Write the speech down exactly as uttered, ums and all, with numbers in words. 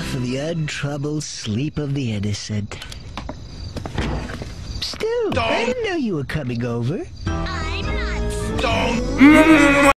for the untroubled sleep of the innocent. Still, I didn't know you were coming over. I'm not. Don't.